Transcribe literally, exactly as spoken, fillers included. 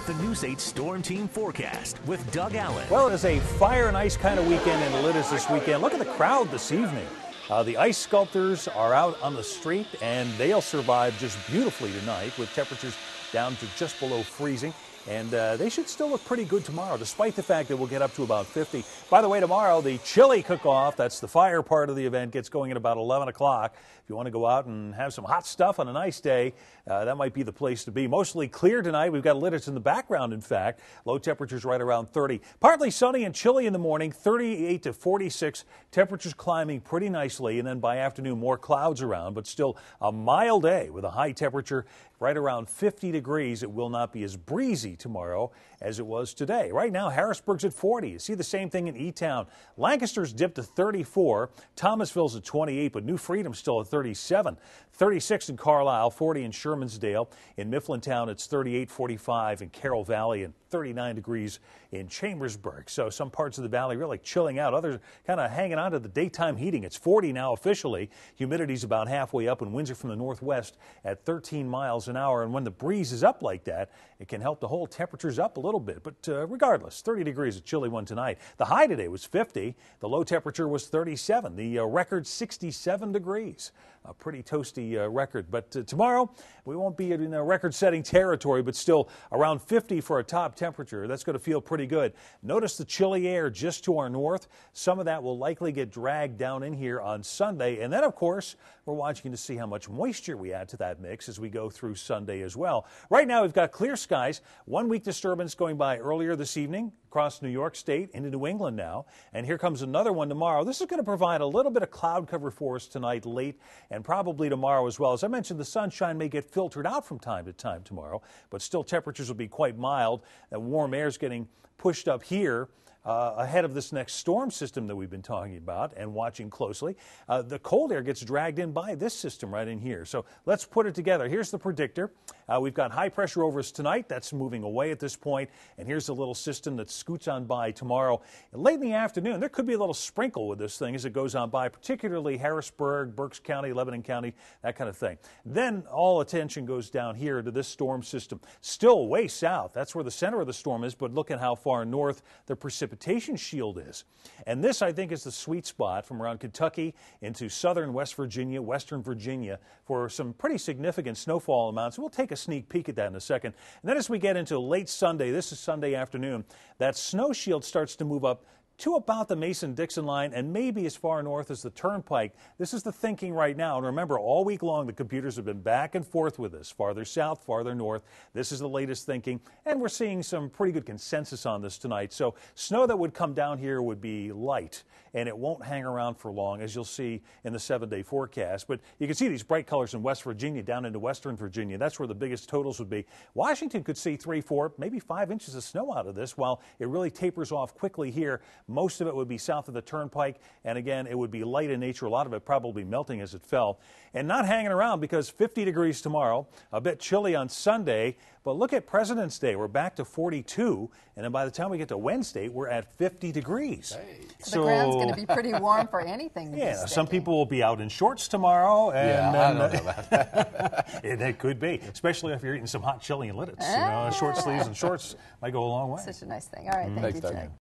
The News eight Storm Team forecast with Doug Allen. Well, it is a fire and ice kind of weekend in Lititz this weekend. Look at the crowd this evening. Uh, the ice sculptors are out on the street, and they'll survive just beautifully tonight with temperatures down to just below freezing. And uh, they should still look pretty good tomorrow, despite the fact that we'll get up to about fifty. By the way, tomorrow, the chili cook-off, that's the fire part of the event, gets going at about eleven o'clock. If you want to go out and have some hot stuff on a nice day, uh, that might be the place to be. Mostly clear tonight. We've got Lititz in the background, in fact. Low temperatures right around thirty. Partly sunny and chilly in the morning, thirty-eight to forty-six. Temperatures climbing pretty nicely, and then by afternoon, more clouds around, but still a mild day with a high temperature right around fifty degrees. It will not be as breezy tomorrow as it was today. Right now, Harrisburg's at forty. You see the same thing in E-Town. Lancaster's dipped to thirty-four. Thomasville's at twenty-eight, but New Freedom's still at thirty-seven. thirty-six in Carlisle, forty in Shermansdale. In Mifflintown, it's thirty-eight, forty-five in Carroll Valley, and thirty-nine degrees in Chambersburg. So some parts of the valley really chilling out. Others kind of hanging on to the daytime heating. It's forty now officially. Humidity's about halfway up in Windsor from the northwest at thirteen miles an hour. And when the breeze is up like that, it can help to hold temperatures up a little bit. But uh, regardless, thirty degrees, a chilly one tonight. The high today was fifty. The low temperature was thirty-seven. The uh, record sixty-seven degrees. A pretty toasty uh, record. But uh, tomorrow, we won't be in a record-setting territory, but still around fifty for a top temperature. That's going to feel pretty good. Notice the chilly air just to our north. Some of that will likely get dragged down in here on Sunday. And then, of course, we're watching to see how much moisture we add to that mix as we go through Sunday as well. Right now, we've got clear skies. One weak disturbance going by earlier this evening across New York State into New England now. And here comes another one tomorrow. This is going to provide a little bit of cloud cover for us tonight late and probably tomorrow as well. As I mentioned, the sunshine may get filtered out from time to time tomorrow, but still temperatures will be quite mild. And warm air is getting pushed up here Uh, ahead of this next storm system that we've been talking about and watching closely. Uh, the cold air gets dragged in by this system right in here. So let's put it together. Here's the predictor. Uh, we've got high pressure over us tonight. That's moving away at this point. And here's a little system that scoots on by tomorrow. And late in the afternoon, there could be a little sprinkle with this thing as it goes on by, particularly Harrisburg, Berks County, Lebanon County, that kind of thing. Then all attention goes down here to this storm system. Still way south. That's where the center of the storm is, but look at how far north the precipitation shield is. And this, I think, is the sweet spot from around Kentucky into southern West Virginia, western Virginia for some pretty significant snowfall amounts. We'll take a sneak peek at that in a second. And then as we get into late Sunday, this is Sunday afternoon, that snow shield starts to move up to about the Mason-Dixon line and maybe as far north as the Turnpike. This is the thinking right now. And remember, all week long, the computers have been back and forth with us, farther south, farther north. This is the latest thinking, and we're seeing some pretty good consensus on this tonight. So snow that would come down here would be light, and it won't hang around for long, as you'll see in the seven-day forecast. But you can see these bright colors in West Virginia down into western Virginia. That's where the biggest totals would be. Washington could see three, four, maybe five inches of snow out of this, while it really tapers off quickly here. Most of it would be south of the Turnpike, and again, it would be light in nature. A lot of it probably melting as it fell. And not hanging around because fifty degrees tomorrow, a bit chilly on Sunday, but look at President's Day. We're back to forty-two, and then by the time we get to Wednesday, we're at fifty degrees. Hey. So, so the ground's going to be pretty warm for anything. Yeah, some people will be out in shorts tomorrow. And yeah, then, I don't know about that. it, it could be, especially if you're eating some hot chili and Lititz. You know, short sleeves and shorts might go a long way. Such a nice thing. All right, thank Thanks, you, Doug. Ted.